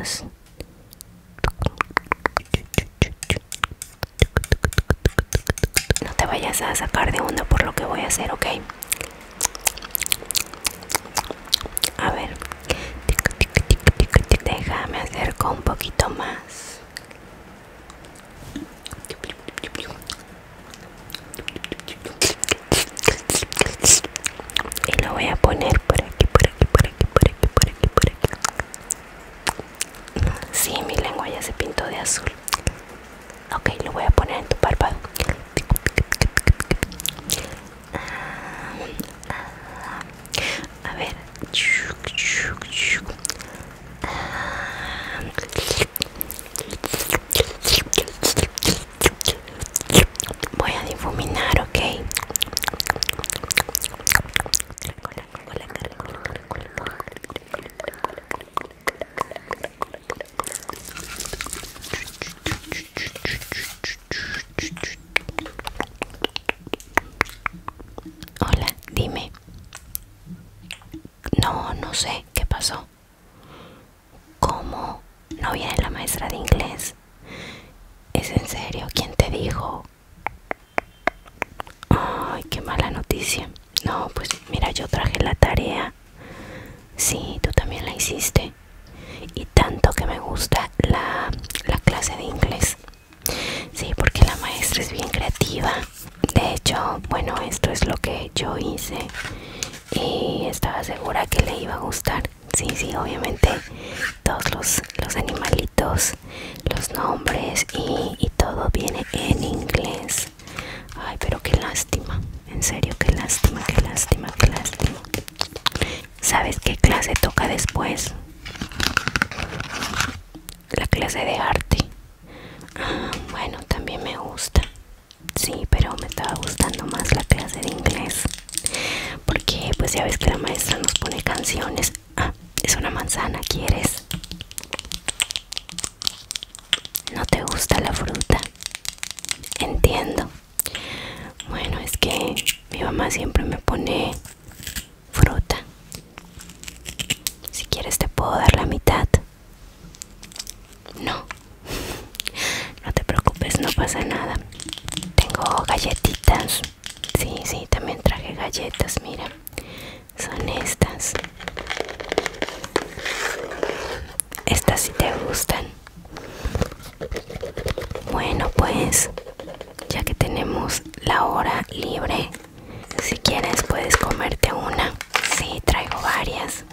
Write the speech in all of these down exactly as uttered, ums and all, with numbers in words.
más. No te vayas a sacar de onda por lo que voy a hacer, ¿ok? A ver, déjame acerco un poquito más. Y lo voy a poner por aquí, por aquí, por aquí, por aquí, por aquí, por aquí. Sí, mi lengua ya se pintó de azul. Ok, lo voy a poner en tu párpado. A ver. Voy a difuminar, ok. Hola, dime. No, no sé, ¿qué pasó? ¿Cómo? ¿No viene la maestra de inglés? ¿Es en serio? ¿Quién te dijo? Ay, qué mala noticia. No, pues mira, yo traje la tarea. Sí, tú también la hiciste. Y tanto que me gusta la, la clase de inglés. Sí, porque la maestra es bien creativa. De hecho, bueno, esto es lo que yo hice y estaba segura que le iba a gustar. Sí, sí, obviamente todos los, los animalitos, los nombres y, y todo viene en inglés. Ay, pero qué lástima, en serio, qué lástima, qué lástima, qué lástima. ¿Sabes qué clase toca después? La clase de arte. Ah, bueno, también me gusta. Sí, pero me estaba gustando más la clase de inglés. Porque pues ya ves que la maestra nos pone canciones. Ah, es una manzana, ¿quieres? ¿No te gusta la fruta? Entiendo. Bueno, es que mi mamá siempre me pone fruta. Si quieres te puedo dar la mitad. No. No te preocupes, no pasa nada. Tengo galletitas. Sí, sí, también traje galletas, mira. Son estas. Estas sí te gustan. Bueno, pues ya que tenemos la hora libre, si quieres puedes comerte una. Sí, traigo varias.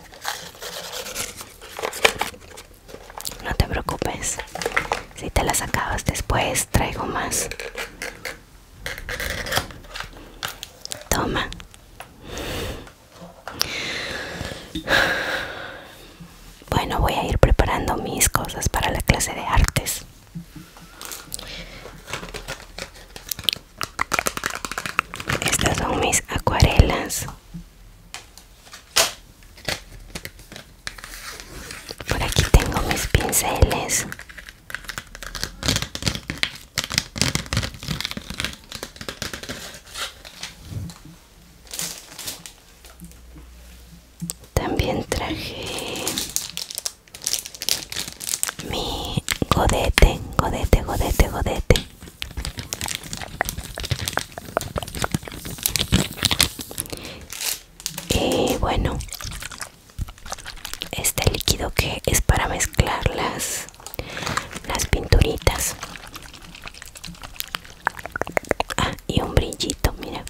No te preocupes. Si te las acabas después, traigo más. Toma. Bueno, voy a ir preparando mis cosas para la clase de artes. Estas son mis acuarelas. Por aquí tengo mis pinceles. También traje mi godete, godete, godete, godete. Y bueno, este líquido que es para mezclar las, las pinturitas. Ah, y un brillito, mira.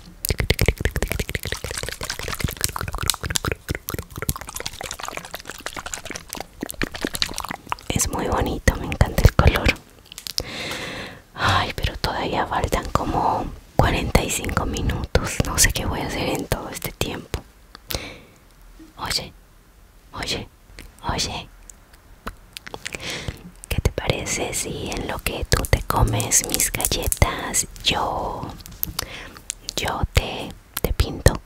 Es muy bonito, me encanta el color. Ay, pero todavía faltan como cuarenta y cinco minutos. No sé qué voy a hacer en todo este tiempo. Oye, oye, oye. ¿Qué te parece si en lo que tú te comes mis galletas, yo, yo te, te pinto?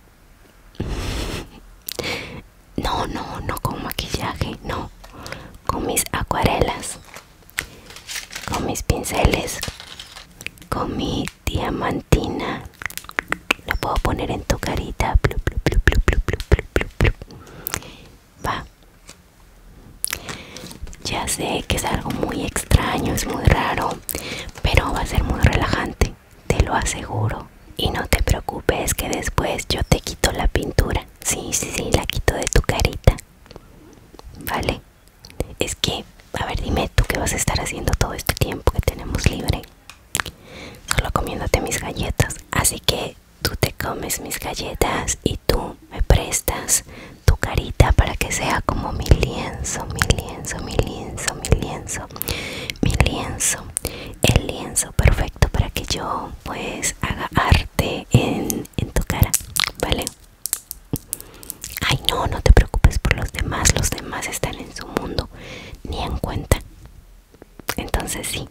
No, no, no con maquillaje, no. Con mis acuarelas, con mis pinceles, con mi diamantina. La puedo poner en tu carita. Plu, plu, plu, plu, plu, plu, plu, plu, plu. Va. Ya sé que es algo muy extraño, es muy raro, pero va a ser muy relajante, te lo aseguro. Y no te preocupes que después yo te quito la pintura. Sí, sí, sí, la quito de tu carita. Vale. Es que, a ver, dime tú qué vas a estar haciendo todo este tiempo que tenemos libre. Solo comiéndote mis galletas. Así que tú te comes mis galletas y tú me prestas tu carita para que sea como mi lienzo, mi lienzo, mi lienzo, mi lienzo, mi lienzo. El lienzo perfecto para que yo pues haga arte en, en tu cara, ¿vale? Ay, no, no te preocupes por los demás, los demás están en su mundo, ni en cuenta. Entonces sí.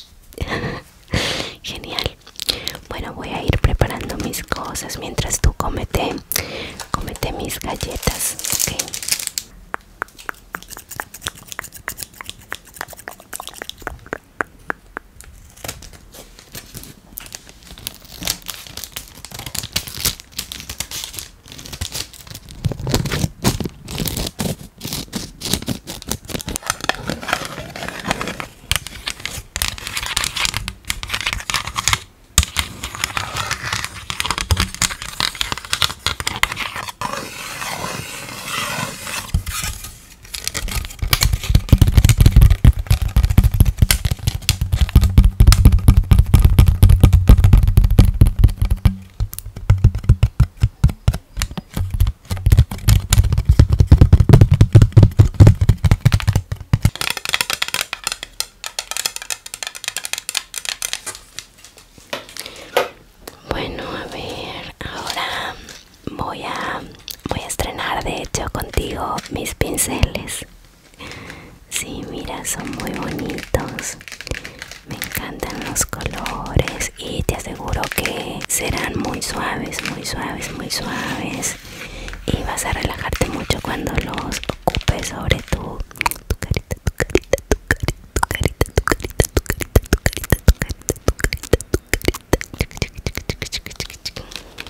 Genial. Bueno, voy a ir preparando mis cosas mientras tú comete, comete mis galletas, ¿ok? Bueno, a ver, ahora voy a, voy a estrenar de hecho contigo mis pinceles. Sí, mira, son muy bonitos. Me encantan los colores y te aseguro que serán muy suaves, muy suaves, muy suaves. Y vas a relajarte mucho cuando los ocupes sobre tu, tu carita, tu carita, tu carita, tu carita, tu carita, tu carita, tu carita, tu carita, tu carita, tu carita.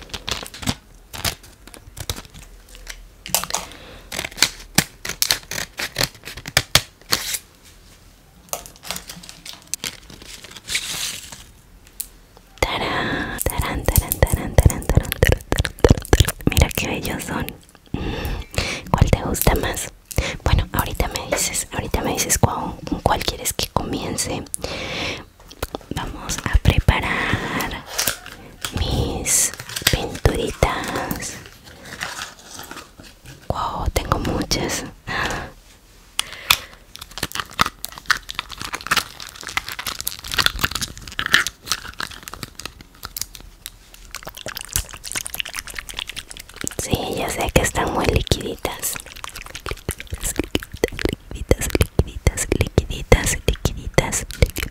Tarán, tarán, tarán, tarán, tarán, tarán, tarán, tarán, tarán. Mira qué bellos son. ¿Cuál te gusta más? Bueno, ahorita me dices, ahorita me dices cuál, cuál quieres que comience. Vamos a preparar mis pinturitas. Wow, tengo muchas. Sí, ya sé que están muy liquiditas. Liquiditas, liquiditas, liquiditas, liquiditas,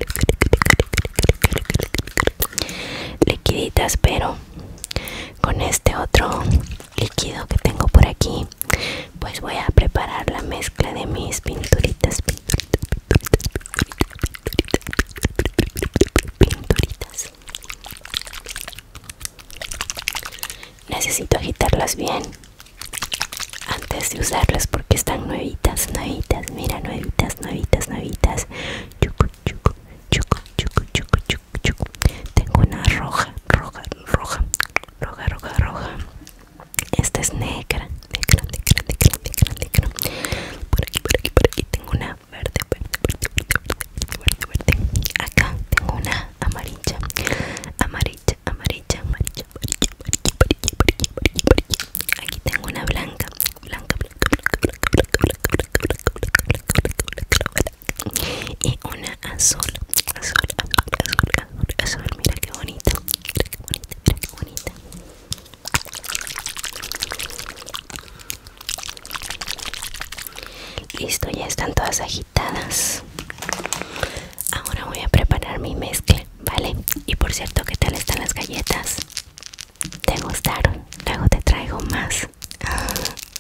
liquiditas, pero con este otro líquido que tengo por aquí, pues voy a preparar la mezcla de mis pinturitas, pinturitas, pinturitas, pinturitas. Necesito agitarlas bien antes de usarlas porque están nuevitas, nuevitas, mira, nuevitas, nuevitas, nuevitas. Chucu, chucu, chucu, chucu, chucu, chucu, chucu. Tengo una roja, roja, roja, roja, roja, roja. Esta es negra, negra, negra, negra, negra, negra. Por aquí, por aquí, por aquí tengo una verde, verde, verde, verde, verde, verde. Acá tengo una amarilla, amarilla, amarilla, amarilla, amarilla, amarilla, amarilla, amarilla, amarilla, amarilla. Aquí tengo una blanca, blanca, blanca, blanca, blanca, blanca, blanca, blanca, blanca, blanca, blanca, blanca, blanca, blanca. Y una azul, azul, azul, azul, azul, azul. Mira qué bonito, mira qué bonita, mira qué bonita. Listo, ya están todas agitadas. Ahora voy a preparar mi mezcla, ¿vale? Y por cierto, ¿qué tal están las galletas? ¿Te gustaron? Luego te traigo más. Ah.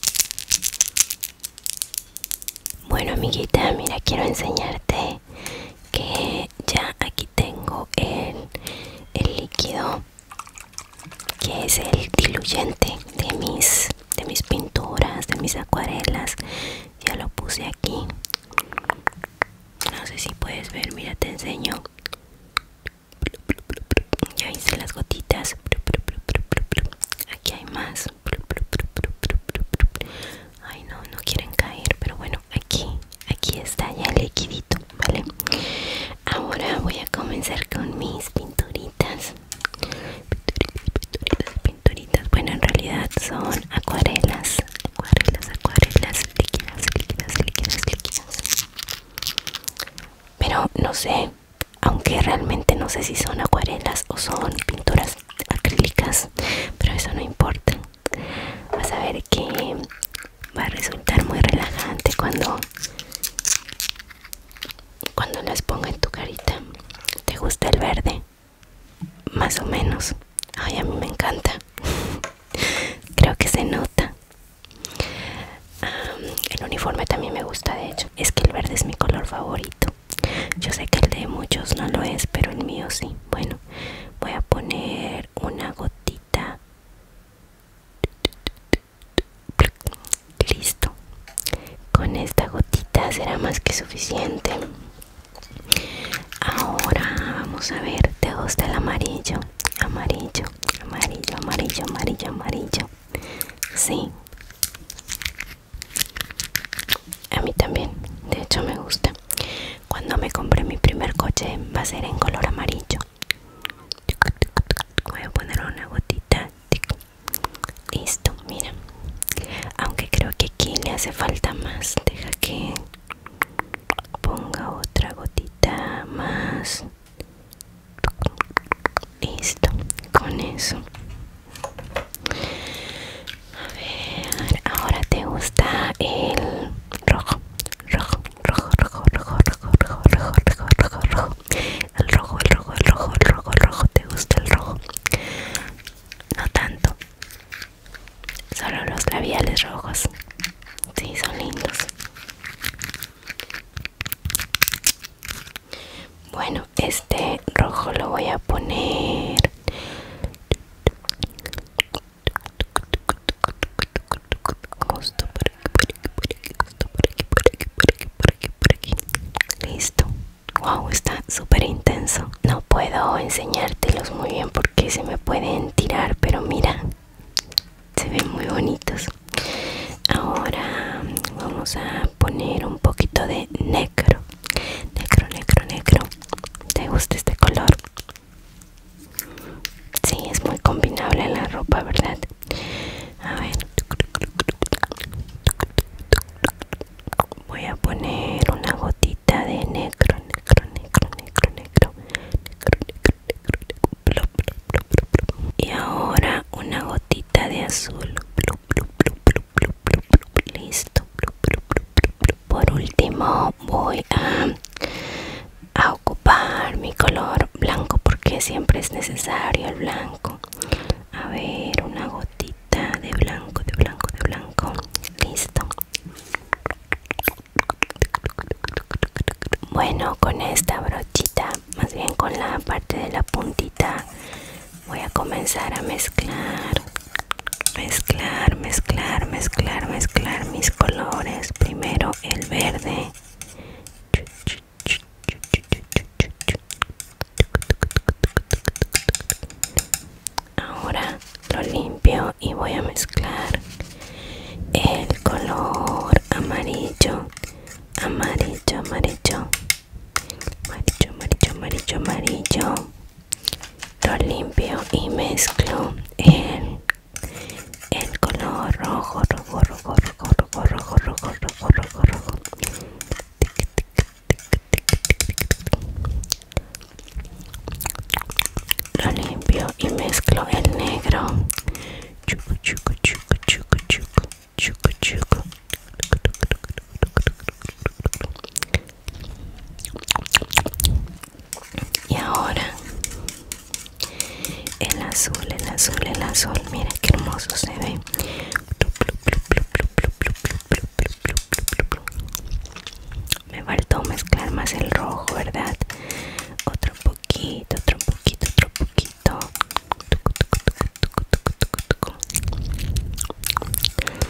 Bueno, amiguita, mira, quiero enseñarte que ya aquí tengo el, el líquido, que es el diluyente de mis, de mis pinturas, de mis acuarelas. Ya lo puse aquí. sé si puedes ver, mira, te enseño. Ya hice las gotitas. Aquí hay más. Ay, no, no quieren caer, pero bueno, aquí, aquí está ya el liquidito, ¿vale? Ahora voy a comenzar con mis pinturitas. Pinturitas, pinturitas. Bueno, en realidad son acuarelas. Acuarelas, acuarelas, líquidas, líquidas, líquidas, líquidas. Pero no sé, aunque realmente no sé si son acuarelas o son pinturas acrílicas, pero eso no importa. Vas a ver que va a resultar muy relajante cuando cuando las ponga en tu carita. ¿Te gusta el verde? Más o menos. Ay, a mí me encanta. Creo que se nota. Um, el uniforme también me gusta, de hecho. Es que el verde es mi color favorito. Yo sé que el de muchos no lo es, pero el mío sí. Bueno, voy a poner una gotita. Listo. Con esta gotita será más que suficiente. Ahora vamos a ver, ¿te gusta el amarillo? Amarillo, amarillo, amarillo, amarillo, amarillo. Sí. A mí también, de hecho me gusta. Cuando me compré mi primer coche va a ser en color amarillo. Voy a poner una gotita. Listo, mira. Aunque creo que aquí le hace falta más. Deja que ponga otra gotita más. Listo, con eso. A ver, ahora te gusta el rojo. Rojo, rojo, rojo, rojo, rojo, rojo, rojo, rojo, rojo, rojo. El rojo, el rojo, el rojo, el rojo, el rojo. ¿Te gusta el rojo? No tanto. Solo los labiales rojos. Sí, son lindos. Bueno, este rojo lo voy a poner justo por aquí, por aquí, por aquí, justo por aquí, por aquí, por aquí, por aquí, por aquí. Listo. Wow, está súper intenso. No puedo enseñártelos muy bien porque se me pueden tirar, pero mira, se ven muy bonitos. Ahora vamos a poner un poquito de negro. Negro, negro, negro. ¿Te gusta este color? Sí, es muy combinable en la ropa, ¿verdad? A ver. Voy a poner una gotita de negro, negro, negro, negro, negro. Negro, negro, negro, negro. Plop, plop, plop, plop, plop. Y ahora una gotita de azul. Plop, plop, plop, plop, plop, plop, plop. Listo. Plop, plop, plop, plop, plop. Por último voy a, a ocupar mi color blanco porque siempre es necesario el blanco. A ver, una gotita de blanco, de blanco, de blanco. Listo. Bueno, con esta brochita, más bien con la parte de la puntita, voy a comenzar a mezclar, mezclar, mezclar, mezclar, mezclar mis colores. Primero el verde. Ahora lo limpio y voy a mezclar el color amarillo, amarillo, amarillo, amarillo, amarillo, amarillo, amarillo. Lo limpio y mezclo el, el color rojo, rojo, rojo, rojo, rojo, rojo, rojo, rojo, rojo, rojo. Lo limpio y mezclo el negro. Chucu, chucu, chucu, chucu, chucu, chucu, chucu. Y ahora el azul, el azul, el azul. Mira qué hermoso se ve. Me faltó mezclar más el rojo, ¿verdad? Otro poquito, otro poquito, otro poquito.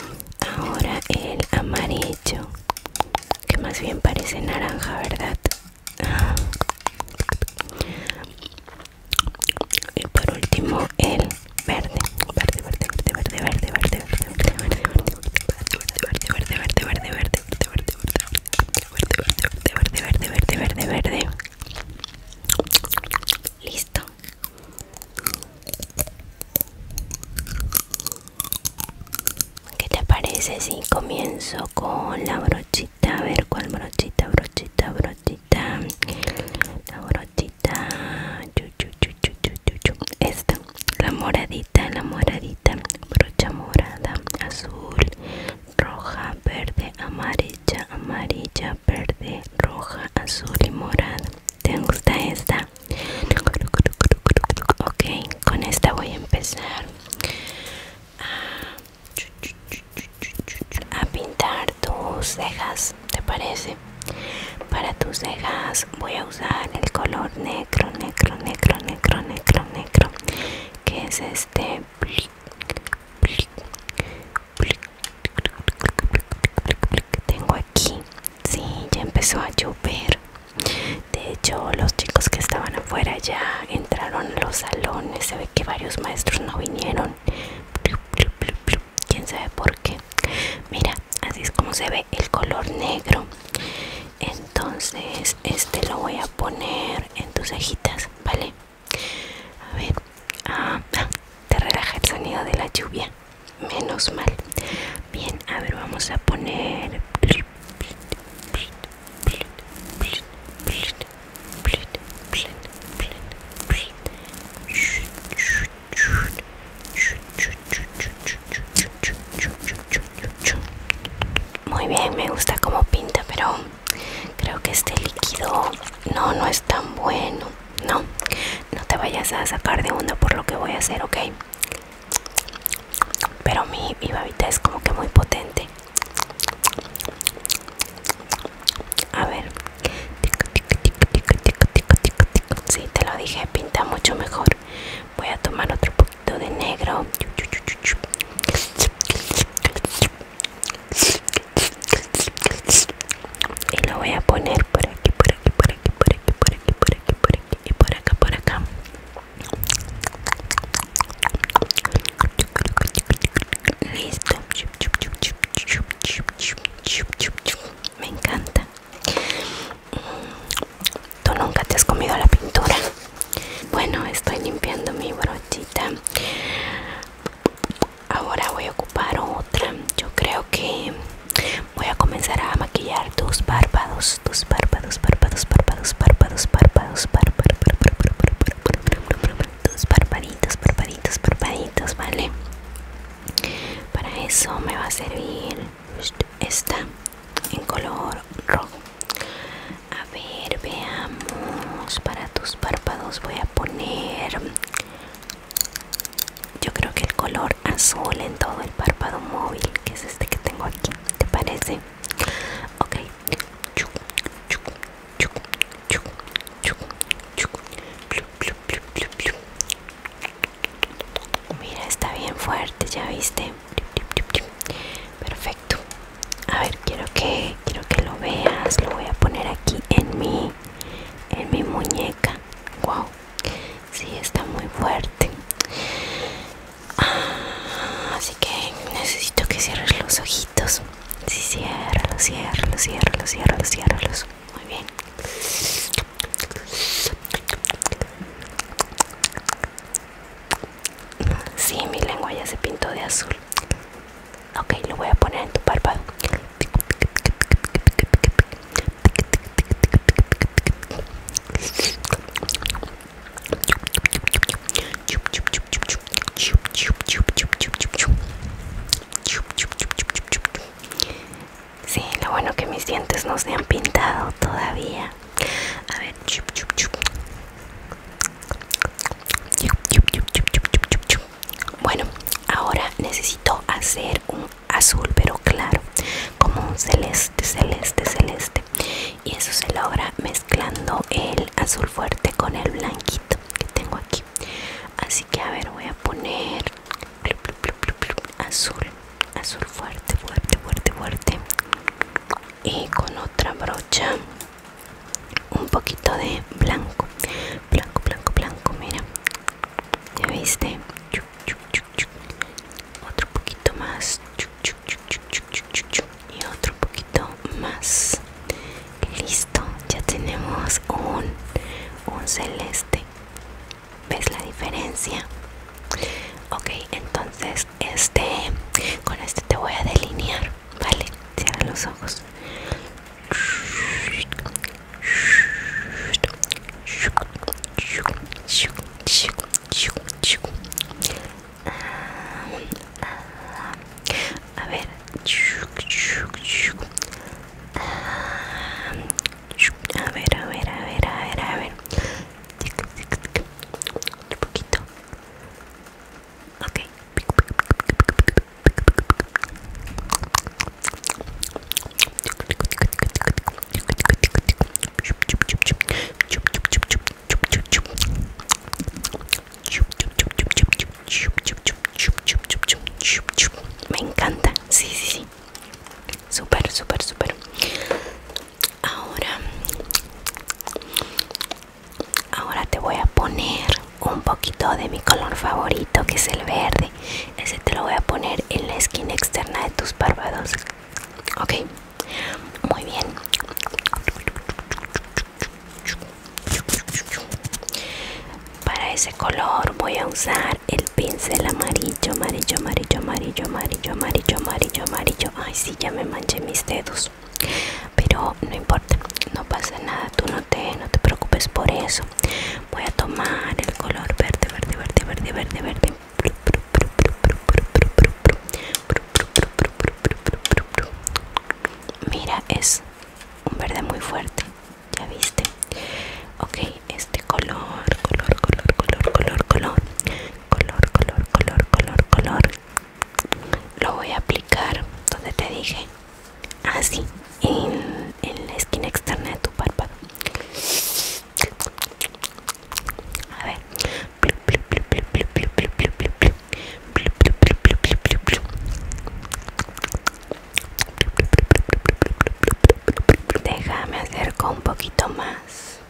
Ahora el amarillo, que más bien parece naranja, ¿verdad? comienzo con la brochita. A ver cuál brochita, brochita, brochita. La brochita. Esta, la moradita, la moradita. Brocha morada, azul, roja, verde, amarilla, amarilla, verde, roja, azul y morada. ¿Te gusta esta? Ok, con esta voy a empezar a pintar tus cejas, ¿te parece? Para tus cejas voy a usar el color negro, negro, negro, negro, negro, negro, que es este. Tengo aquí. Sí, ya empezó a llover. De hecho, los chicos que estaban afuera ya entraron a los salones. Se ve que varios maestros no vinieron. Quién sabe por qué. Mira, así es como se ve el color negro. Entonces este lo voy a poner en tus cejitas, ¿vale? A ver. Ah, ah, te relaja el sonido de la lluvia. Menos mal. Bien, a ver, vamos a poner. Muy bien, me gusta cómo pinta, pero creo que este líquido no, no es tan bueno. No, no te vayas a sacar de onda por lo que voy a hacer, ¿ok? Pero mi, mi babita es como que muy potente. A ver. Sí, te lo dije, pinta mucho mejor. Voy a tomar otro poquito de negro. Y lo voy a poner por aquí, por aquí, por aquí, por aquí, por aquí, por aquí, por aquí y por acá, por acá. Listo. Me encanta. ¿Tú nunca te has comido la pintura? Bueno, estoy limpiando mi brochita. Ahora voy a ocupar otra. Yo creo que voy a comenzar a maquillar tus párpados, tus párpados, párpados, párpados, párpados, párpados, párpados, tus parpaditos, parpaditos, parpaditos, ¿vale? Para eso me va a servir esta en color rojo. A ver, veamos. Para tus párpados voy a poner, yo creo que el color azul en todo el párpado móvil, que es este que tengo aquí. ¿Te parece? Ok. Mira, está bien fuerte, ¿ya viste? Perfecto. A ver, quiero que quiero que lo veas. Lo voy a poner aquí en mi en mi muñeca. Wow. Sí, está muy fuerte. Ah, así que necesito que cierres los ojitos. Sí, ciérralos, ciérralos, ciérralos, ciérralos, ciérralos. Muy bien. Sí, mi lengua ya se pintó de azul. Ok, lo voy a poner en tu párpado. Sí, lo bueno que mis dientes no se han pintado todavía. A ver. Bueno, ahora necesito hacer un azul pero claro, como un celeste, celeste, celeste. Y eso se logra mezclando el azul fuerte con el blanquito que tengo aquí. Así que a ver, voy a poner azul, azul fuerte, fuerte, fuerte, fuerte. Y con otra brocha un poquito de blanco, blanco, blanco, blanco, mira. ¿Ya viste? Otro poquito más. Y otro poquito más. Listo, ya tenemos un, un celeste. ¿Ves la diferencia? Ok, entonces este, con este te voy a delinear, ¿vale? tus ojos. A ver. A ver, a ver, a ver, a ver, a ver. Un poquito. Ok. Me encanta, sí, sí, sí. Súper, súper, súper. Ahora, ahora te voy a poner un poquito de mi color favorito, que es el verde. Ese te lo voy a poner en la esquina externa de tus párpados. Ok, muy bien. Para ese color voy a usar el pincel amarillo, amarillo, amarillo, amarillo, amarillo, amarillo, amarillo, amarillo. Ay, sí, ya me manché mis dedos. Pero no importa, no pasa nada, tú no te, no te preocupes por eso. Voy a tomar el color verde, verde, verde, verde, verde, verde. Mira, es un verde muy fuerte, ya viste. Ok, este color, color, color, color, color, color, color, color, color, color, color. Lo voy a aplicar donde te dije, así, en, en la esquina externa de tu párpado. A ver. Déjame acerco un poquito más.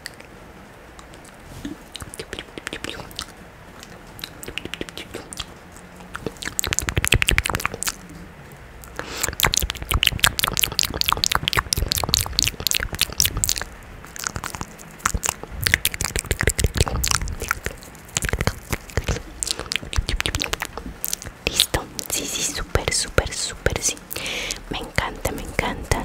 Listo, sí, sí, súper, súper, súper, sí. Me encanta, me encanta.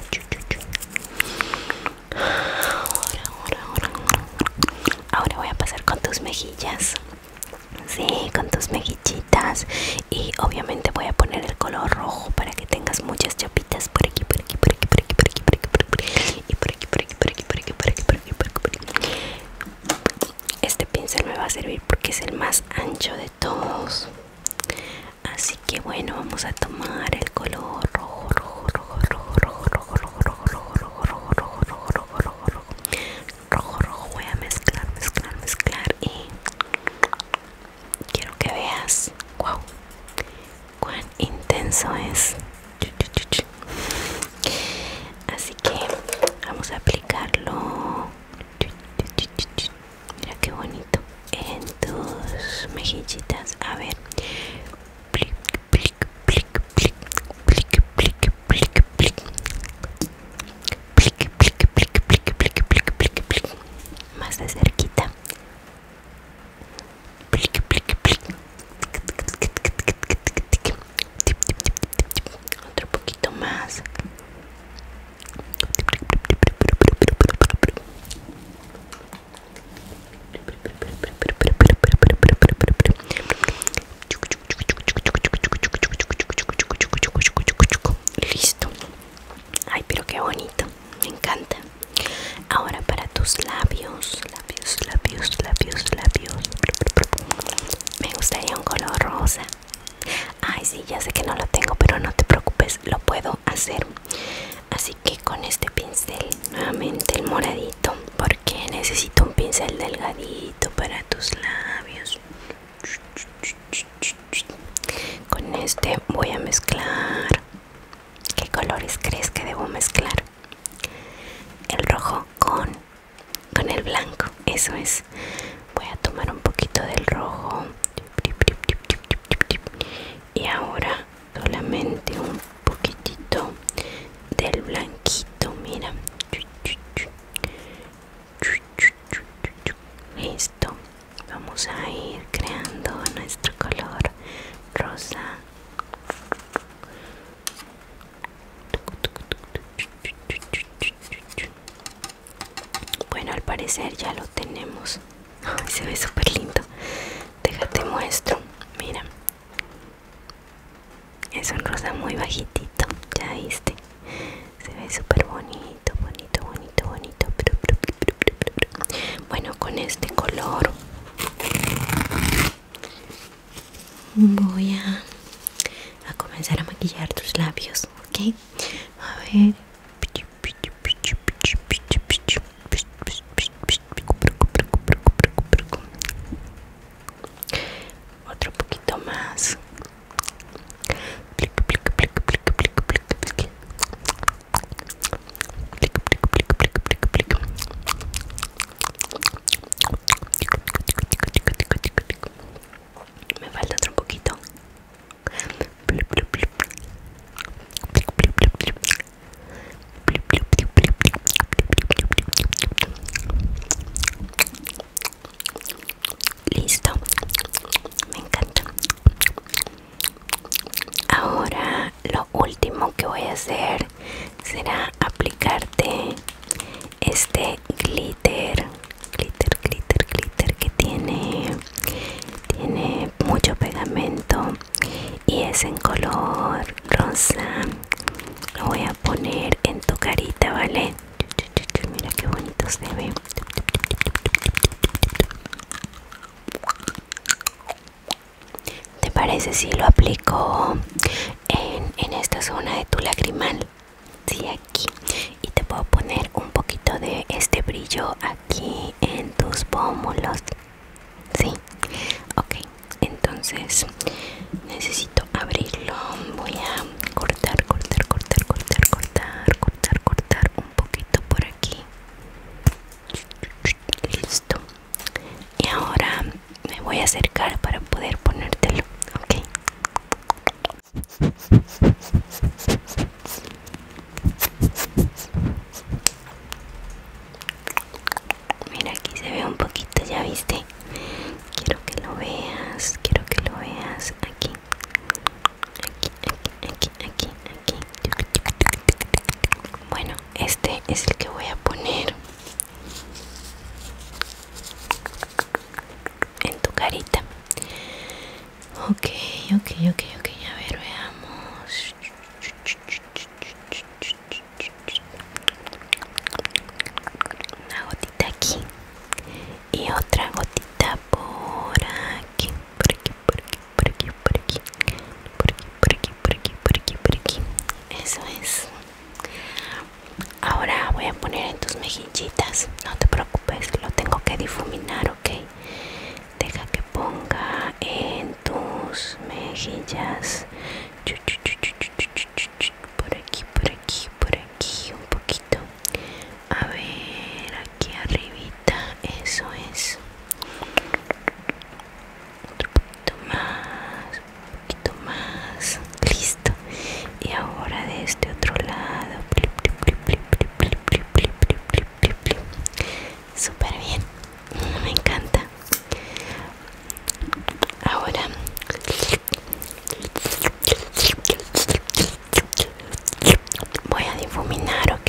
Ahora, ahora, ahora. Ahora voy a pasar con tus mejillas. Sí, con tus mejillitas. Y obviamente voy a poner el color rojo para que tengas muchas chapitas por aquí, por aquí, por aquí, por aquí, por aquí, por aquí, por aquí. Y por aquí, por aquí, por aquí, por aquí, por aquí, por aquí, por aquí, por aquí. Este pincel me va a servir porque es el más ancho de todos. Así que bueno, vamos a tomar el color rojo, rojo, rojo, rojo, rojo, rojo, rojo, rojo, rojo, rojo, rojo, rojo, rojo, rojo, rojo, rojo, rojo, rojo. Voy a mezclar, mezclar, mezclar y quiero que veas, wow, cuán intenso es. Así que vamos a aplicarlo. Mira qué bonito en tus mejillitas. A ver. Más de cerquita. Otro poquito más. Listo. Ay, pero qué bonito, me encanta. Ahora para tus labios, labios, labios, labios, labios. Me gustaría un color rosa. Ay, sí, ya sé que no lo tengo, pero no te preocupes, lo puedo hacer. Así que con este pincel, nuevamente el moradito, porque necesito un pincel delgadito para tus labios. Con este voy a mezclar. ¿Qué colores crees que debo mezclar? El rojo con, con el blanco, eso es. Voy a tomar un poquito del rojo. Y ahora solamente un poquitito del blanquito, mira. Listo. Vamos a ir creando nuestro color rosa. parecer ya lo tenemos. Ay, se ve súper lindo. Déjate muestro. Mira, es un rosa muy bajitito, ya viste. Se ve súper bonito, bonito, bonito, bonito. Bueno, con este color voy a, a comenzar a maquillar tus labios, ¿ok? A ver. Otro poquito más. Me falta otro poquito. Listo, me encanta. Ahora lo último que voy a hacer será aplicarte este glitter, glitter, glitter, glitter que tiene, tiene mucho pegamento y es en color rosa. Lo voy a poner en tu carita, ¿vale? Mira qué bonito se ve. ¿Te parece si lo aplico en, en esta zona de tu lagrimal? Sí, aquí. Y te puedo poner un poquito de este brillo aquí en tus pómulos. Sí, ok. Entonces necesito abrirlo. Voy a cortar, cortar, cortar, cortar, cortar, cortar, cortar un poquito por aquí. Listo. Y ahora me voy a acercar para poder ponértelo, ok. Mira, aquí se ve un poquito, ya viste. Quiero que lo veas, quiero que lo veas aquí. Aquí, aquí, aquí, aquí, aquí. Bueno, este es el que voy a poner en tu carita. Ok, ok, ok, ok. A ver, veamos. Una gotita aquí y otra gotita por aquí, por aquí, por aquí, por aquí, por aquí, por aquí, por aquí, por aquí, por aquí, por aquí. Eso es. Ahora voy a poner en tus mejillitas. No te preocupes, lo tengo que difuminar, ok. Deja que ponga en tus mejillas. Por aquí, por aquí, por aquí, un poquito. A ver, aquí arribita, eso es. Otro poquito más, un poquito más. Listo. Y ahora de este otro lado. Súper bien, me encanta. Ahora voy a difuminar, ok.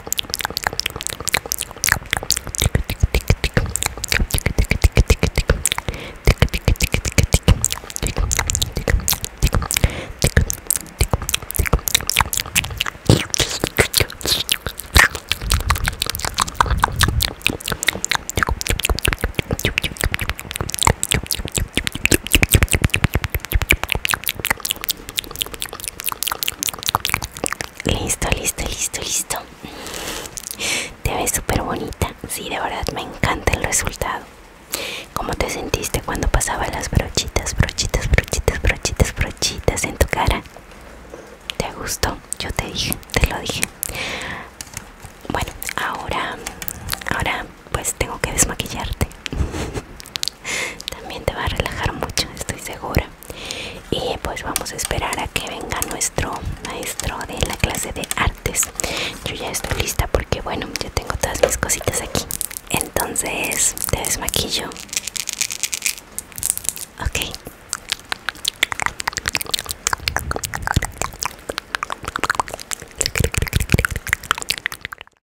Listo, listo, listo, listo. Te ves súper bonita. Sí, de verdad me encanta el resultado. ¿Cómo te sentiste cuando pasaba las brochitas, brochitas, brochitas, brochitas, brochitas en tu cara? ¿Te gustó? Yo te dije, te lo dije. Bueno, ahora, ahora pues tengo que desmaquillarte. También te va a relajar mucho, estoy segura. Y pues vamos a esperar a que venga nuestro maestro de la clase de artes. Yo ya estoy lista porque bueno, yo tengo todas mis cositas aquí. Entonces te desmaquillo. Ok.